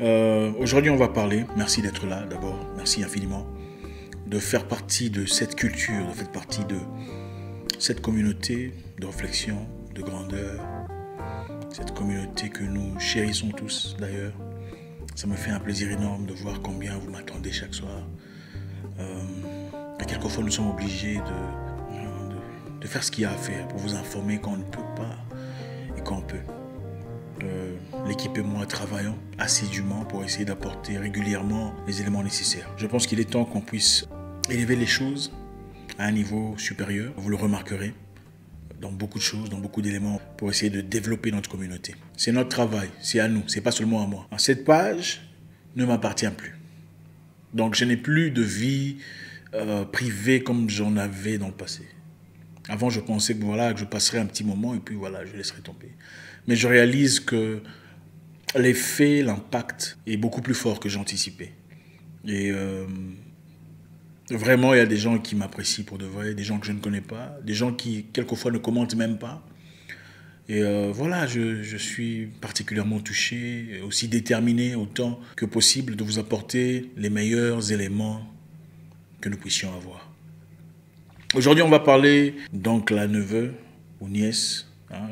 Aujourd'hui, on va parler, merci d'être là d'abord, merci infiniment, de faire partie de cette culture, de faire partie de cette communauté de réflexion, de grandeur, cette communauté que nous chérissons tous d'ailleurs. Ça me fait un plaisir énorme de voir combien vous m'attendez chaque soir. Et quelquefois, nous sommes obligés de faire ce qu'il y a à faire pour vous informer quand on ne peut pas et quand on peut. L'équipe et moi travaillons assidûment pour essayer d'apporter régulièrement les éléments nécessaires. Je pense qu'il est temps qu'on puisse élever les choses à un niveau supérieur. Vous le remarquerez dans beaucoup de choses, dans beaucoup d'éléments pour essayer de développer notre communauté. C'est notre travail, c'est à nous, c'est pas seulement à moi. Cette page ne m'appartient plus. Donc je n'ai plus de vie privée comme j'en avais dans le passé. Avant, je pensais que voilà, que je passerais un petit moment et puis voilà, je laisserai tomber. Mais je réalise que l'effet, l'impact est beaucoup plus fort que j'anticipais. Et vraiment, il y a des gens qui m'apprécient pour de vrai, des gens que je ne connais pas, des gens qui, quelquefois, ne commentent même pas. Et voilà, je suis particulièrement touché, aussi déterminé autant que possible de vous apporter les meilleurs éléments que nous puissions avoir. Aujourd'hui, on va parler d'oncle à neveu ou nièce, hein,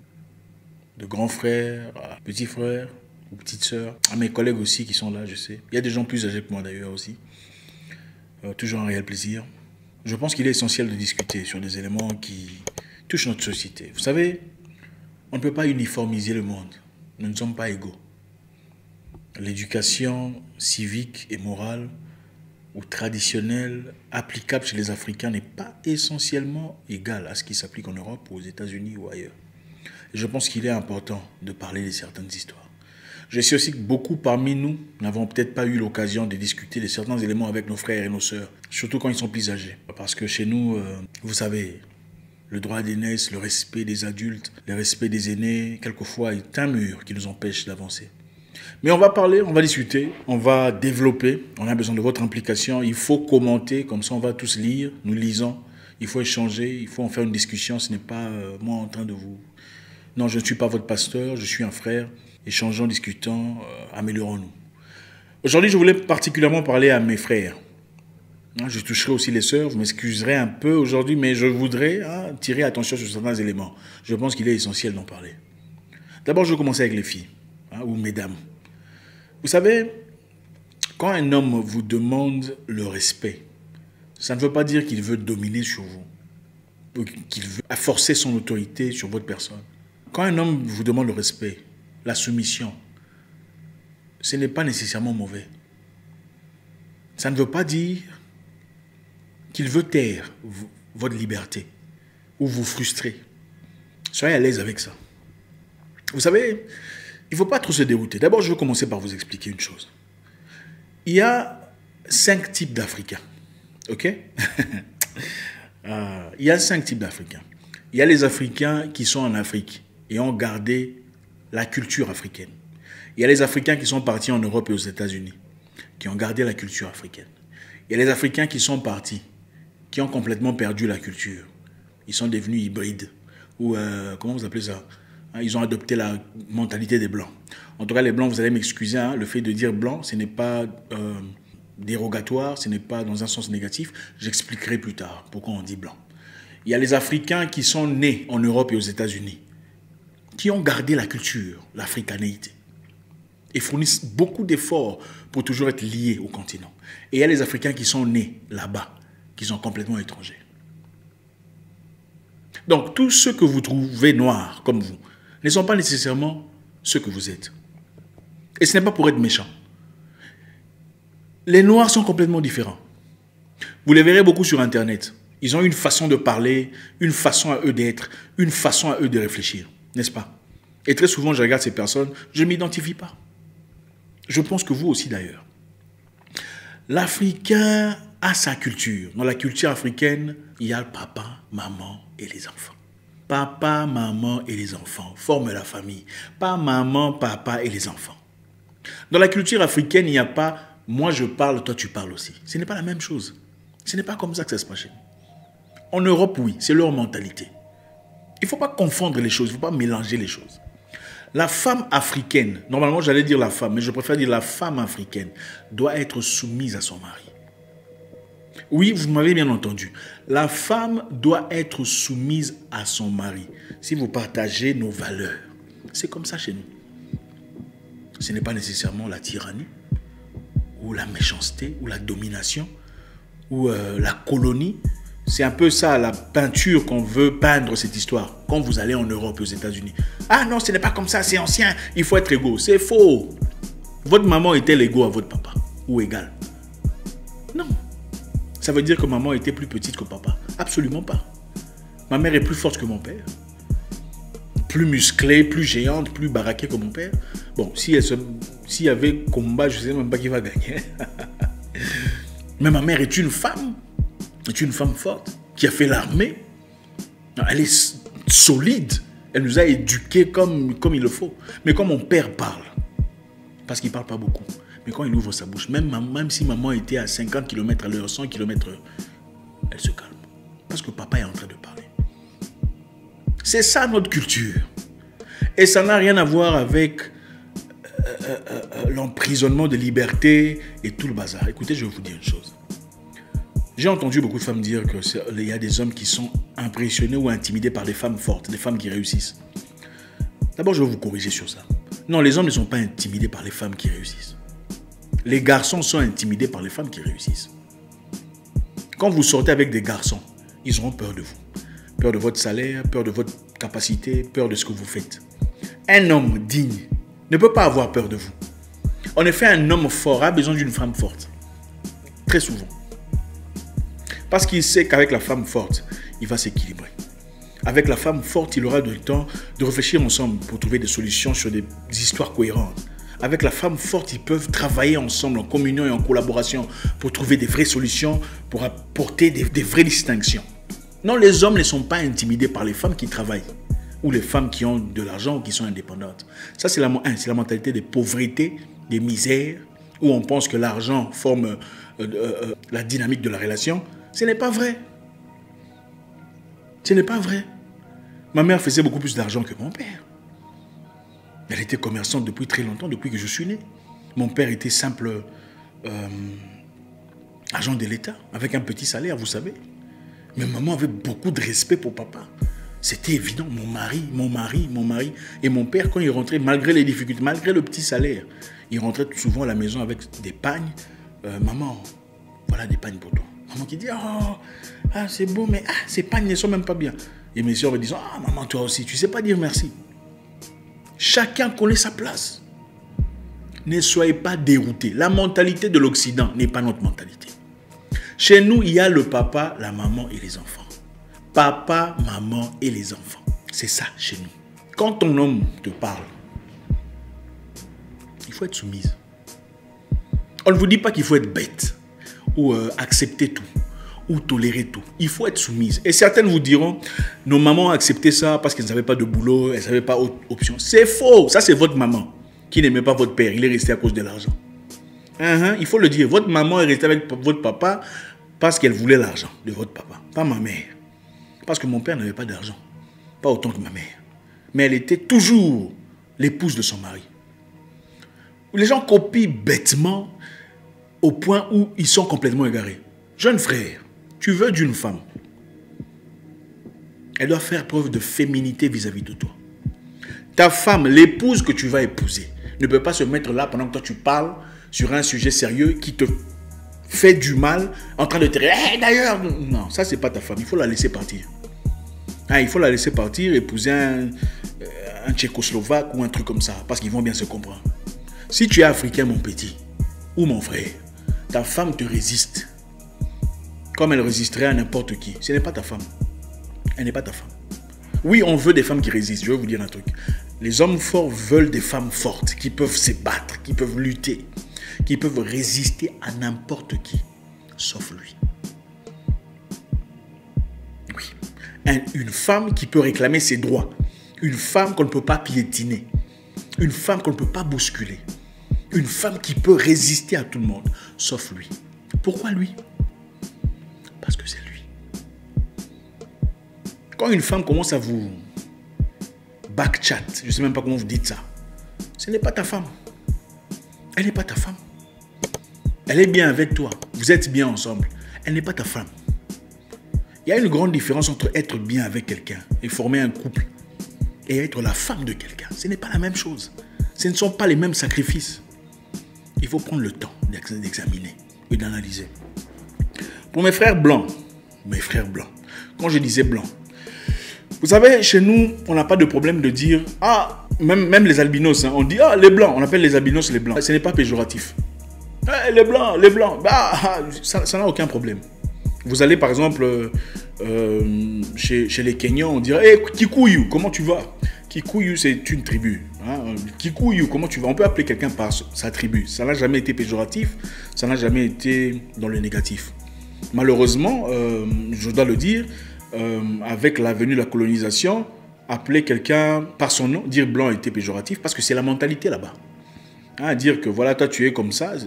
de grands frères, à petits frères ou petites sœurs, à mes collègues aussi qui sont là, je sais. Il y a des gens plus âgés que moi d'ailleurs aussi. Toujours un réel plaisir. Je pense qu'il est essentiel de discuter sur des éléments qui touchent notre société. Vous savez, on ne peut pas uniformiser le monde. Nous ne sommes pas égaux. L'éducation civique et morale ou traditionnelle applicable chez les Africains n'est pas essentiellement égale à ce qui s'applique en Europe ou aux États-Unis ou ailleurs. Et je pense qu'il est important de parler de certaines histoires. Je sais aussi que beaucoup parmi nous n'avons peut-être pas eu l'occasion de discuter de certains éléments avec nos frères et nos sœurs, surtout quand ils sont plus âgés. Parce que chez nous, vous savez, le droit d'aînesse, le respect des adultes, le respect des aînés, quelquefois est un mur qui nous empêche d'avancer. Mais on va parler, on va discuter, on va développer, on a besoin de votre implication, il faut commenter, comme ça on va tous lire, nous lisons, il faut échanger, il faut en faire une discussion, ce n'est pas moi en train de vous... Non, je ne suis pas votre pasteur, je suis un frère, échangeons, discutons, améliorons-nous. Aujourd'hui, je voulais particulièrement parler à mes frères. Je toucherai aussi les sœurs, vous m'excuserez un peu aujourd'hui, mais je voudrais tirer attention sur certains éléments. Je pense qu'il est essentiel d'en parler. D'abord, je vais commencer avec les filles, ou mesdames. Vous savez, quand un homme vous demande le respect, ça ne veut pas dire qu'il veut dominer sur vous, ou qu'il veut forcer son autorité sur votre personne. Quand un homme vous demande le respect, la soumission, ce n'est pas nécessairement mauvais. Ça ne veut pas dire qu'il veut taire votre liberté ou vous frustrer. Soyez à l'aise avec ça. Vous savez, il ne faut pas trop se dérouter. D'abord, je vais commencer par vous expliquer une chose. Il y a 5 types d'Africains. OK? Il y a 5 types d'Africains. Il y a les Africains qui sont en Afrique et ont gardé la culture africaine. Il y a les Africains qui sont partis en Europe et aux États-Unis, qui ont gardé la culture africaine. Il y a les Africains qui sont partis, qui ont complètement perdu la culture. Ils sont devenus hybrides. Ou, comment vous appelez ça? Ils ont adopté la mentalité des Blancs. En tout cas, les Blancs, vous allez m'excuser, le fait de dire blanc, ce n'est pas dérogatoire, ce n'est pas dans un sens négatif. J'expliquerai plus tard pourquoi on dit blanc. Il y a les Africains qui sont nés en Europe et aux États-Unis, qui ont gardé la culture, l'africanéité, et fournissent beaucoup d'efforts pour toujours être liés au continent. Et il y a les Africains qui sont nés là-bas, qui sont complètement étrangers. Donc, tous ceux que vous trouvez noirs comme vous ne sont pas nécessairement ceux que vous êtes. Et ce n'est pas pour être méchant. Les noirs sont complètement différents. Vous les verrez beaucoup sur Internet. Ils ont une façon de parler, une façon à eux d'être, une façon à eux de réfléchir. N'est-ce pas? Et très souvent, je regarde ces personnes, je ne m'identifie pas. Je pense que vous aussi d'ailleurs. L'Africain a sa culture. Dans la culture africaine, il y a le papa, maman et les enfants. Papa, maman et les enfants forment la famille. Pas maman, papa et les enfants. Dans la culture africaine, il n'y a pas « moi je parle, toi tu parles aussi ». Ce n'est pas la même chose. Ce n'est pas comme ça que ça se passe chez nous. En Europe, oui, c'est leur mentalité. Il ne faut pas confondre les choses, il ne faut pas mélanger les choses. La femme africaine, normalement j'allais dire la femme, mais je préfère dire la femme africaine, doit être soumise à son mari. Oui, vous m'avez bien entendu. La femme doit être soumise à son mari. Si vous partagez nos valeurs, c'est comme ça chez nous. Ce n'est pas nécessairement la tyrannie, ou la méchanceté, ou la domination, ou la colonie. C'est un peu ça, la peinture qu'on veut peindre cette histoire. Quand vous allez en Europe, aux États-Unis. Ah non, ce n'est pas comme ça, c'est ancien, il faut être égaux. C'est faux. Votre maman était égaux à votre papa, ou égale. Non. Ça veut dire que maman était plus petite que papa. Absolument pas. Ma mère est plus forte que mon père. Plus musclée, plus géante, plus baraquée que mon père. Bon, s'il y avait combat, je ne sais même pas qui va gagner. Mais ma mère est une femme forte, qui a fait l'armée. Elle est solide. Elle nous a éduqués comme il le faut. Mais quand mon père parle, parce qu'il ne parle pas beaucoup, mais quand il ouvre sa bouche, même si maman était à 50 km/h, 100 km/h, elle se calme. Parce que papa est en train de parler. C'est ça notre culture. Et ça n'a rien à voir avec l'emprisonnement de liberté et tout le bazar. Écoutez, je vais vous dire une chose. J'ai entendu beaucoup de femmes dire qu'il y a des hommes qui sont impressionnés ou intimidés par des femmes fortes, des femmes qui réussissent. D'abord, je vais vous corriger sur ça. Non, les hommes ne sont pas intimidés par les femmes qui réussissent. Les garçons sont intimidés par les femmes qui réussissent. Quand vous sortez avec des garçons, ils auront peur de vous. Peur de votre salaire, peur de votre capacité, peur de ce que vous faites. Un homme digne ne peut pas avoir peur de vous. En effet, un homme fort a besoin d'une femme forte. Très souvent. Parce qu'il sait qu'avec la femme forte, il va s'équilibrer. Avec la femme forte, il aura le temps de réfléchir ensemble pour trouver des solutions sur des histoires cohérentes. Avec la femme forte, ils peuvent travailler ensemble en communion et en collaboration pour trouver des vraies solutions, pour apporter des vraies distinctions. Non, les hommes ne sont pas intimidés par les femmes qui travaillent ou les femmes qui ont de l'argent ou qui sont indépendantes. Ça, c'est la mentalité de pauvreté, de misère, où on pense que l'argent forme la dynamique de la relation. Ce n'est pas vrai. Ce n'est pas vrai. Ma mère faisait beaucoup plus d'argent que mon père. Elle était commerçante depuis très longtemps, depuis que je suis né. Mon père était simple agent de l'État, avec un petit salaire, vous savez. Mais maman avait beaucoup de respect pour papa. C'était évident, mon mari. Et mon père, quand il rentrait, malgré les difficultés, malgré le petit salaire, il rentrait souvent à la maison avec des pagnes. Maman, voilà des pagnes pour toi. Maman qui dit, c'est beau, mais ces pagnes ne sont même pas bien. Et mes soeurs me disent, maman, toi aussi, tu ne sais pas dire merci. Chacun connaît sa place. Ne soyez pas déroutés. La mentalité de l'Occident n'est pas notre mentalité. Chez nous, il y a le papa, la maman et les enfants. Papa, maman et les enfants. C'est ça chez nous. Quand ton homme te parle, il faut être soumise. On ne vous dit pas qu'il faut être bête ou accepter tout ou tolérer tout. Il faut être soumise. Et certaines vous diront, nos mamans ont accepté ça parce qu'elles n'avaient pas de boulot, elles n'avaient pas d'autre option. C'est faux. Ça, c'est votre maman qui n'aimait pas votre père. Il est resté à cause de l'argent. Il faut le dire. Votre maman est restée avec votre papa parce qu'elle voulait l'argent de votre papa. Pas ma mère. Parce que mon père n'avait pas d'argent. Pas autant que ma mère. Mais elle était toujours l'épouse de son mari. Les gens copient bêtement au point où ils sont complètement égarés. Jeune frère, tu veux d'une femme. Elle doit faire preuve de féminité vis-à-vis de toi. Ta femme, l'épouse que tu vas épouser, ne peut pas se mettre là pendant que toi tu parles sur un sujet sérieux qui te fait du mal, en train de te dire, d'ailleurs, non, ça c'est pas ta femme, il faut la laisser partir. Il faut la laisser partir, épouser un Tchécoslovaque ou un truc comme ça, parce qu'ils vont bien se comprendre. Si tu es africain, mon petit, ou mon frère, ta femme te résiste, comme elle résisterait à n'importe qui. Ce n'est pas ta femme. Elle n'est pas ta femme. Oui, on veut des femmes qui résistent. Je vais vous dire un truc. Les hommes forts veulent des femmes fortes, qui peuvent se battre, qui peuvent lutter, qui peuvent résister à n'importe qui, sauf lui. Oui. Une femme qui peut réclamer ses droits. Une femme qu'on ne peut pas piétiner. Une femme qu'on ne peut pas bousculer. Une femme qui peut résister à tout le monde, sauf lui. Pourquoi lui? Parce que c'est lui. Quand une femme commence à vous back chat, je ne sais même pas comment vous dites ça. Ce n'est pas ta femme. Elle n'est pas ta femme. Elle est bien avec toi. Vous êtes bien ensemble. Elle n'est pas ta femme. Il y a une grande différence entre être bien avec quelqu'un et former un couple et être la femme de quelqu'un. Ce n'est pas la même chose. Ce ne sont pas les mêmes sacrifices. Il faut prendre le temps d'examiner et d'analyser. Pour mes frères blancs, quand je disais blancs, vous savez, chez nous, on n'a pas de problème de dire, ah, même les albinos, hein, on dit, ah, les blancs, on appelle les albinos les blancs. Ce n'est pas péjoratif. Les blancs, bah, ça n'a aucun problème. Vous allez par exemple chez les Kenyans, on dirait, hey, Kikuyu, comment tu vas? Kikuyu, c'est une tribu. Hein? Kikuyu, comment tu vas? On peut appeler quelqu'un par sa tribu. Ça n'a jamais été péjoratif, ça n'a jamais été dans le négatif. Malheureusement, je dois le dire, avec la venue de la colonisation, appeler quelqu'un par son nom, dire blanc était péjoratif, parce que c'est la mentalité là-bas. Hein, dire que voilà, toi tu es comme ça,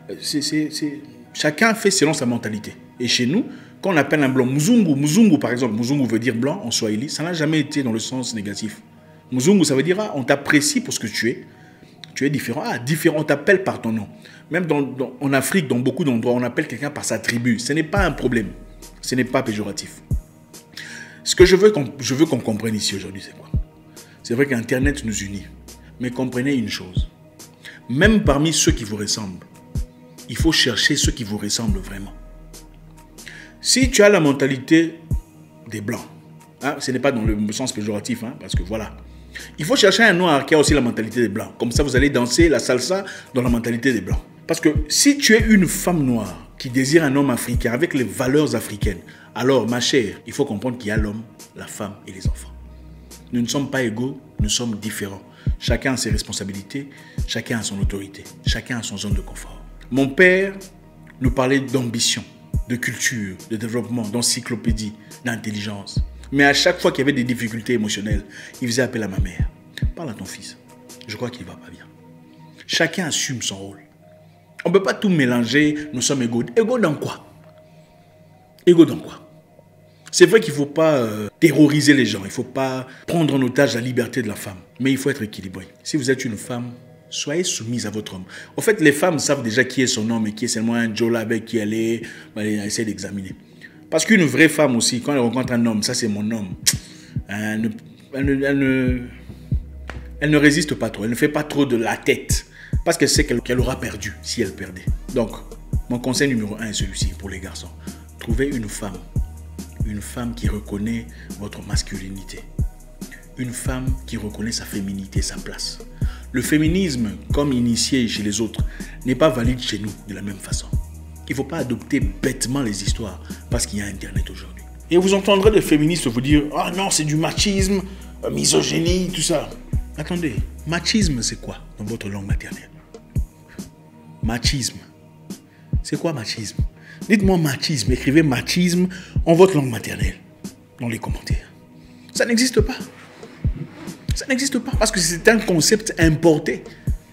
chacun fait selon sa mentalité. Et chez nous, quand on appelle un blanc Muzungu par exemple, Muzungu veut dire blanc en Swahili, ça n'a jamais été dans le sens négatif. Muzungu, ça veut dire, ah, on t'apprécie pour ce que tu es différent. Ah, différent, on t'appelle par ton nom. Même en Afrique, dans beaucoup d'endroits, on appelle quelqu'un par sa tribu. Ce n'est pas un problème. Ce n'est pas péjoratif. Ce que je veux qu'on comprenne ici aujourd'hui, c'est quoi? C'est vrai qu'Internet nous unit. Mais comprenez une chose. Même parmi ceux qui vous ressemblent, il faut chercher ceux qui vous ressemblent vraiment. Si tu as la mentalité des Blancs, hein, ce n'est pas dans le sens péjoratif, hein, parce que voilà. Il faut chercher un noir qui a aussi la mentalité des Blancs. Comme ça, vous allez danser la salsa dans la mentalité des Blancs. Parce que si tu es une femme noire qui désire un homme africain avec les valeurs africaines, alors, ma chère, il faut comprendre qu'il y a l'homme, la femme et les enfants. Nous ne sommes pas égaux, nous sommes différents. Chacun a ses responsabilités, chacun a son autorité, chacun a son zone de confort. Mon père nous parlait d'ambition, de culture, de développement, d'encyclopédie, d'intelligence. Mais à chaque fois qu'il y avait des difficultés émotionnelles, il faisait appel à ma mère. Parle à ton fils, je crois qu'il ne va pas bien. Chacun assume son rôle. On ne peut pas tout mélanger, nous sommes égaux. Égaux dans quoi? Égaux dans quoi? C'est vrai qu'il ne faut pas terroriser les gens, il ne faut pas prendre en otage la liberté de la femme, mais il faut être équilibré. Si vous êtes une femme, soyez soumise à votre homme. En fait, les femmes savent déjà qui est son homme et qui est seulement un Jola avec qui elle est, elle essaie d'examiner. Parce qu'une vraie femme aussi, quand elle rencontre un homme, ça c'est mon homme, elle ne résiste pas trop, elle ne fait pas trop de la tête, parce qu'elle sait qu'elle aura perdu si elle perdait. Donc, mon conseil numéro 1 est celui-ci pour les garçons. Trouvez une femme qui reconnaît votre masculinité. Une femme qui reconnaît sa féminité, sa place. Le féminisme, comme initié chez les autres, n'est pas valide chez nous de la même façon. Il ne faut pas adopter bêtement les histoires parce qu'il y a Internet aujourd'hui. Et vous entendrez des féministes vous dire « Ah non, c'est du machisme, misogynie, tout ça. » Attendez, machisme c'est quoi dans votre langue maternelle? Machisme. C'est quoi machisme? Dites-moi machisme, écrivez machisme en votre langue maternelle, dans les commentaires. Ça n'existe pas. Ça n'existe pas parce que c'est un concept importé.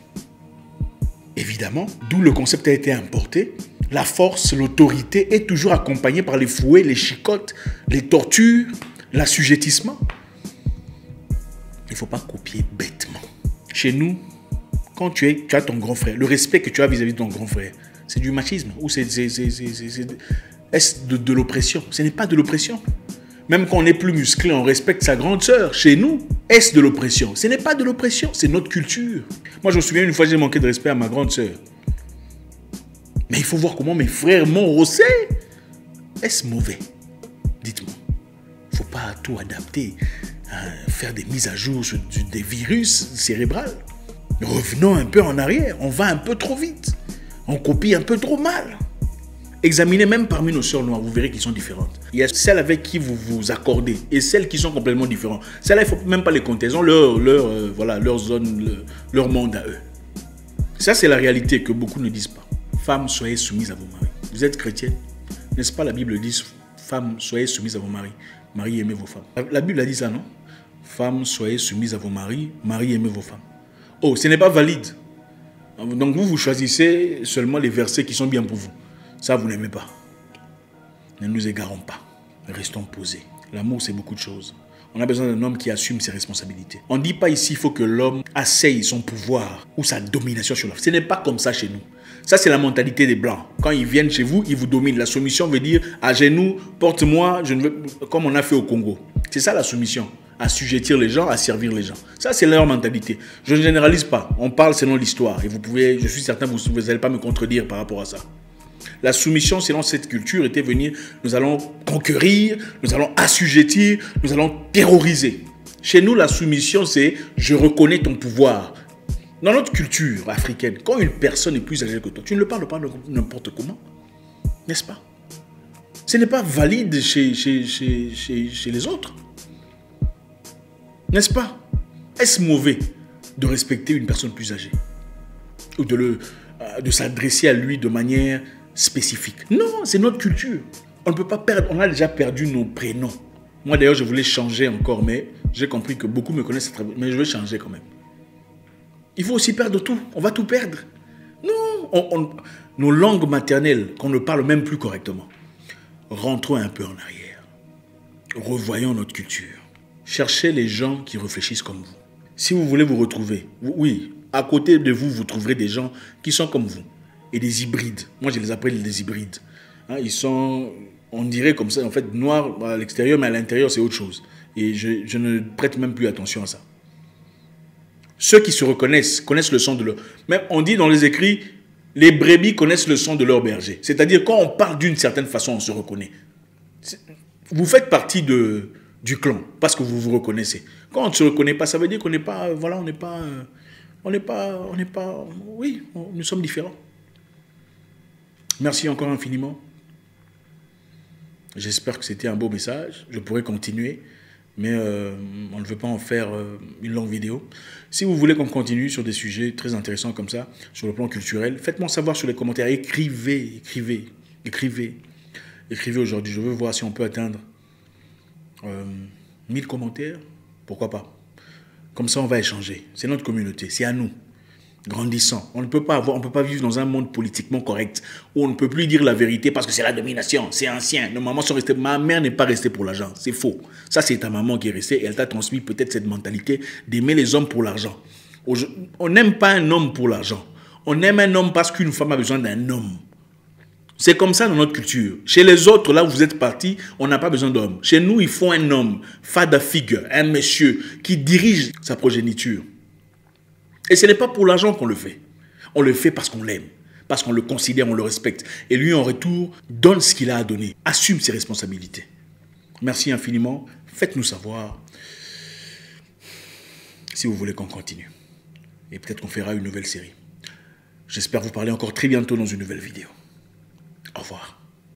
Évidemment, d'où le concept a été importé, la force, l'autorité est toujours accompagnée par les fouets, les chicottes, les tortures, l'assujettissement. Il ne faut pas copier bêtement. Chez nous, quand tu as ton grand frère, le respect que tu as vis-à-vis de ton grand frère, c'est du machisme ou est-ce de l'oppression? Ce n'est pas de l'oppression. Même quand on est plus musclé, on respecte sa grande sœur. Chez nous, est-ce de l'oppression? Ce n'est pas de l'oppression, c'est notre culture. Moi, je me souviens une fois, j'ai manqué de respect à ma grande sœur. Mais il faut voir comment mes frères m'ont rossé. Est-ce mauvais? Dites-moi. Il ne faut pas tout adapter, faire des mises à jour sur des virus cérébrales. Revenons un peu en arrière, on va un peu trop vite. On copie un peu trop mal. Examinez même parmi nos sœurs noires, vous verrez qu'ils sont différentes. Il y a celles avec qui vous vous accordez et celles qui sont complètement différentes. Celles-là, il ne faut même pas les compter. Elles ont leur zone, leur monde à eux. Ça, c'est la réalité que beaucoup ne disent pas. Femmes, soyez soumises à vos maris. Vous êtes chrétienne, n'est-ce pas? La Bible dit, femmes, soyez soumises à vos maris. Maris, aimez vos femmes. La Bible a dit ça, non? Femmes, soyez soumises à vos maris. Maris, aimez vos femmes. Oh, ce n'est pas valide. Donc vous choisissez seulement les versets qui sont bien pour vous. Ça, vous n'aimez pas. Ne nous égarons pas. Restons posés. L'amour, c'est beaucoup de choses. On a besoin d'un homme qui assume ses responsabilités. On ne dit pas ici, il faut que l'homme asseye son pouvoir ou sa domination sur la femme. Ce n'est pas comme ça chez nous. Ça, c'est la mentalité des Blancs. Quand ils viennent chez vous, ils vous dominent. La soumission veut dire, à genoux, porte-moi, je ne veux... comme on a fait au Congo. C'est ça la soumission. Assujettir les gens, à servir les gens. Ça, c'est leur mentalité. Je ne généralise pas. On parle selon l'histoire. Et vous pouvez, je suis certain, vous n'allez pas me contredire par rapport à ça. La soumission, selon cette culture, était venir, nous allons conquérir, nous allons assujettir, nous allons terroriser. Chez nous, la soumission, c'est je reconnais ton pouvoir. Dans notre culture africaine, quand une personne est plus âgée que toi, tu ne le parles pas n'importe comment, n'est-ce pas? Ce n'est pas valide chez les autres. N'est-ce pas? Est-ce mauvais de respecter une personne plus âgée? Ou de s'adresser à lui de manière spécifique? Non, c'est notre culture. On ne peut pas perdre, on a déjà perdu nos prénoms. Moi d'ailleurs, je voulais changer encore, mais j'ai compris que beaucoup me connaissent, mais je vais changer quand même. Il faut aussi perdre tout, on va tout perdre. Non, nos langues maternelles, qu'on ne parle même plus correctement. Rentrons un peu en arrière. Revoyons notre culture. Cherchez les gens qui réfléchissent comme vous. Si vous voulez vous retrouver, oui, à côté de vous, vous trouverez des gens qui sont comme vous. Et des hybrides. Moi, je les appelle des hybrides. Hein, ils sont, on dirait comme ça, en fait, noirs à l'extérieur, mais à l'intérieur, c'est autre chose. Et je ne prête même plus attention à ça. Ceux qui se reconnaissent, connaissent le son de leur... Même on dit dans les écrits, les brebis connaissent le son de leur berger. C'est-à-dire, quand on parle d'une certaine façon, on se reconnaît. Vous faites partie du clan, parce que vous vous reconnaissez. Quand on ne se reconnaît pas, ça veut dire qu'on n'est pas... Voilà, oui, nous sommes différents. Merci encore infiniment. J'espère que c'était un beau message. Je pourrais continuer, mais on ne veut pas en faire une longue vidéo. Si vous voulez qu'on continue sur des sujets très intéressants comme ça, sur le plan culturel, faites-moi savoir sur les commentaires. Écrivez aujourd'hui. Je veux voir si on peut atteindre 1000 commentaires. Pourquoi pas? Comme ça, on va échanger. C'est notre communauté, c'est à nous. Grandissant. On ne peut pas vivre dans un monde politiquement correct où on ne peut plus dire la vérité parce que c'est la domination, c'est ancien. Nos mamans sont restées. Ma mère n'est pas restée pour l'argent, c'est faux. Ça, c'est ta maman qui est restée et elle t'a transmis peut-être cette mentalité d'aimer les hommes pour l'argent. On n'aime pas un homme pour l'argent. On aime un homme parce qu'une femme a besoin d'un homme. C'est comme ça dans notre culture. Chez les autres, là où vous êtes partis, on n'a pas besoin d'homme. Chez nous, il faut un homme, father figure, un monsieur qui dirige sa progéniture. Et ce n'est pas pour l'argent qu'on le fait. On le fait parce qu'on l'aime, parce qu'on le considère, on le respecte. Et lui, en retour, donne ce qu'il a à donner. Assume ses responsabilités. Merci infiniment. Faites-nous savoir si vous voulez qu'on continue. Et peut-être qu'on fera une nouvelle série. J'espère vous parler encore très bientôt dans une nouvelle vidéo. Au revoir.